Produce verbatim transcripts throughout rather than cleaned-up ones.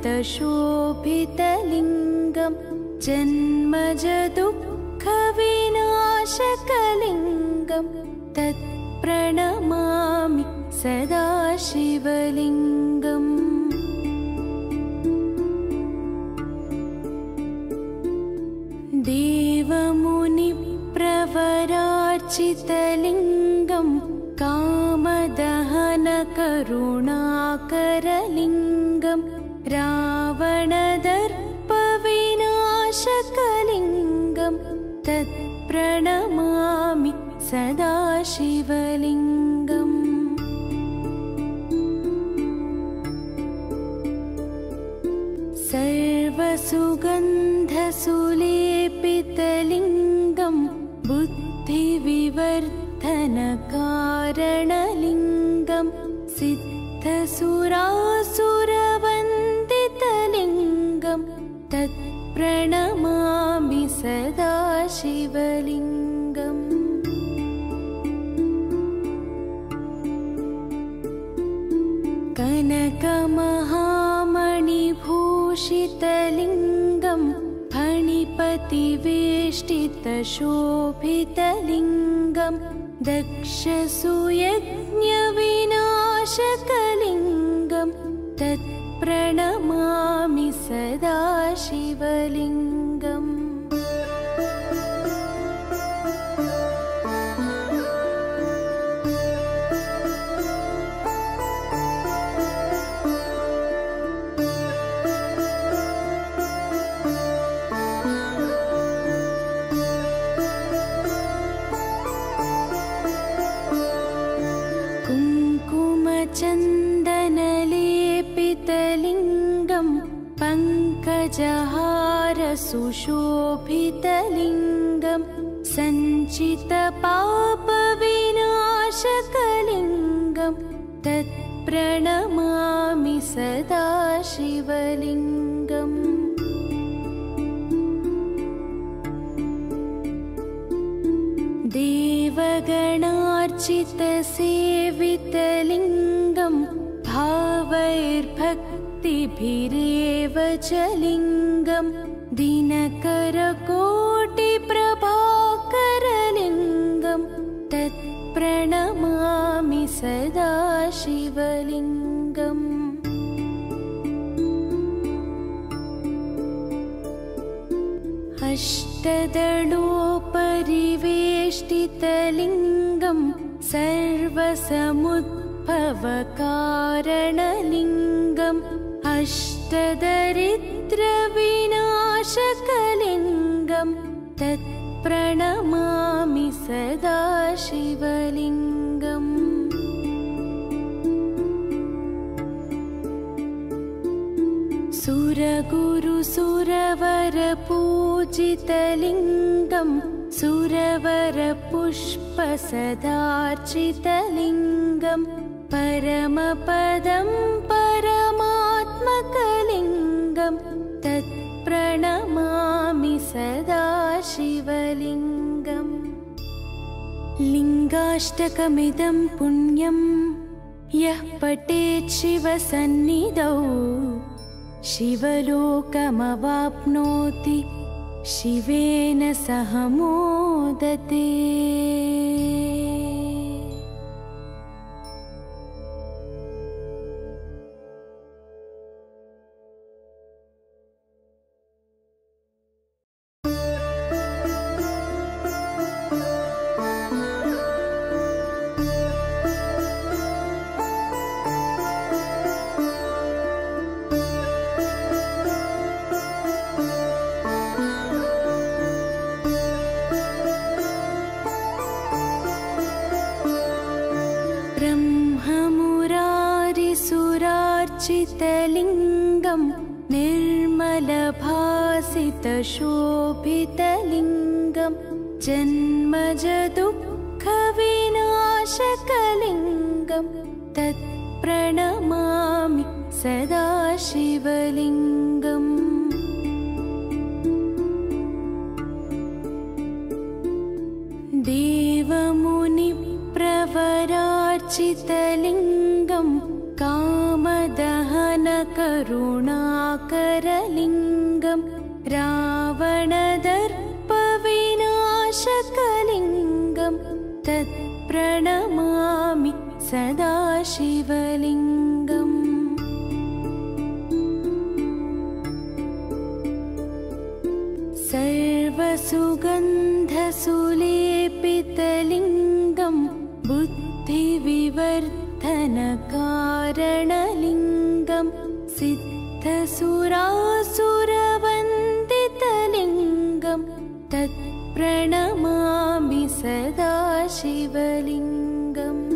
परार्चितशोभितलिङ्गं जन्मजदुःखविनाशकलिङ्गं तत्प्रणमामि सदा शिवलिङ्गम्। देवमुनिप्रवरार्चितलिङ्गं कामदहनकरुणाकरलिङ्गं रावणदर्पविनाशकलिङ्गं तत्प्रणमामि सदा शिवलिङ्गम्। सर्वसुगन्धसुलेपितलिङ्गं बुद्धिविवर्धनकारणलिङ्गं सिद्धसुरासुरवन्दितलिङ्गं तत्प्रणमामि सदा शिवलिङ्गम्। कनकमहामणिभूषितलिङ्गं फणिपतिवेष्टितशोभितलिङ्गं दक्षसुयज्ञविनाशकलिङ्गं तत्प्रणमामि सदा शिवलिङ्गम्। कुङ्कुमचन्दनलेपितलिङ्गं पङ्कजहारसुशोभितलिङ्गं सञ्चितपापविनाशकलिङ्गं तत्प्रणमामि सदा शिवलिङ्गम्। देवगणार्चितसेवितलिङ्गं भावैर्भक्तिभिरेव च लिङ्गं दिनकरकोटिप्रभाकरलिङ्गं तत्प्रणमामि सदा शिवलिङ्गम्। अष्टदलोपरिवेष्टितलिङ्गं सर्वसमुद्भवकारणलिङ्गम् अष्टदरिद्रविनाशकलिङ्गं तत्प्रणमामि सदा शिवलिङ्गम्। सुरगुरुसुरवरपूजितलिङ्गं सुरवरपुष्पसदार्चितलिङ्गं परमपदं परमात्मकलिङ्गं तत्प्रणमामि सदा शिवलिङ्गम्। लिङ्गाष्टकमिदं पुण्यं यः पठेत् शिवसन्निधौ शिवलोकमवाप्नोति शिवेन सह मोदते। ब्रह्ममुरारिसुरार्चितलिङ्गं निर्मलभासितशोभितलिङ्गं जन्मजदुःखविनाशकलिङ्गं तत्प्रणमामि सदा शिवलिङ्गम्। देवमुनिप्रवरार्चितलिङ्गं कामदहनकरुणाकरलिङ्गं करुणाकरलिङ्गं रावणदर्पविनाशकलिङ्गं तत्प्रणमामि सदा शिवलिङ्गम्। सर्वसुगन्धसुलेपितलिङ्गं बुद्धिविवर्धनकारणलिङ्गं सिद्धसुरासुरवन्दितलिङ्गं तत्प्रणमामि सदा शिवलिङ्गम्।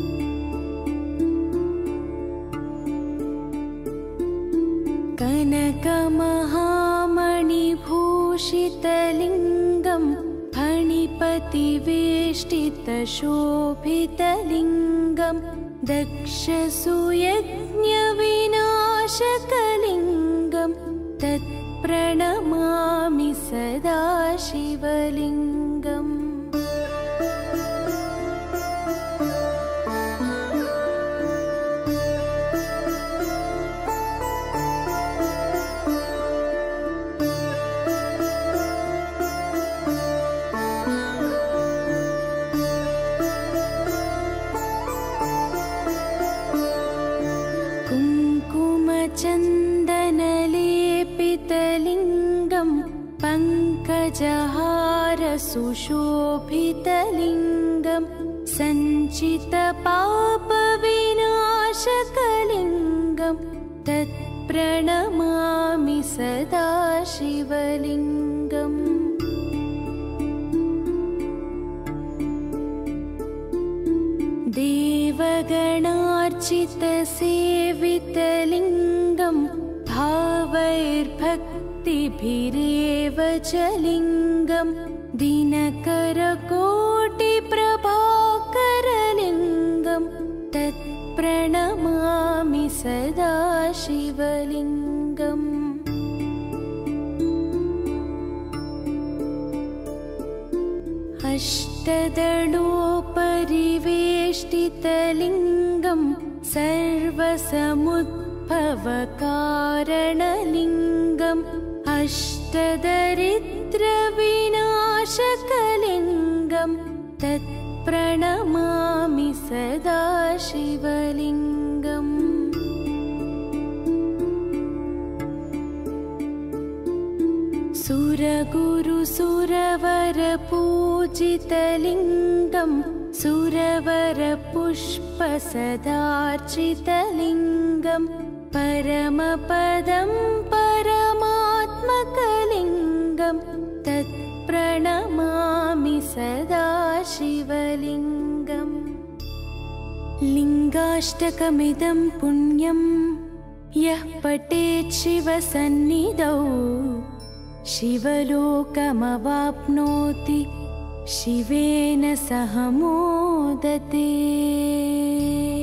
कनकमहामणिभूषितलिङ्गं फणिपतिवेष्टितशोभितलिङ्गं दक्षसूयज्ञविनाशकलिङ्गं तत्प्रणमामि सदा शिवलिङ्गम्। कुङ्कुमचन्दनलेपितलिङ्गं पङ्कजहारसुशोभितलिङ्गं सञ्चितपापविनाशकलिङ्गं तत्प्रणमामि सदा शिवलिङ्गम्। देवगणार्चितसेवितलिङ्गं भावैर्भक्तिभिरेव च लिङ्गं दिनकरकोटिप्रभाकरलिङ्गं तत्प्रणमामि सदा शिवलिङ्गम्। अष्टदलोपरिवेष्टितलिङ्गं सर्वसमुद्भवकारणलिङ्गम् अष्टदरिद्रविनाशकलिङ्गं तत्प्रणमामि सदा शिवलिङ्गम्। सुरगुरुसुरवरपूजितलिङ्गं सुरवरपुष्पसदार्चितलिङ्गं परमपदं परमात्मकलिङ्गं तत्प्रणमामि सदा शिवलिङ्गम्। लिङ्गाष्टकमिदं पुण्यं यः पठेत् शिवसन्निधौ शिवलोकमवाप्नोति शिवेन सह मोदते।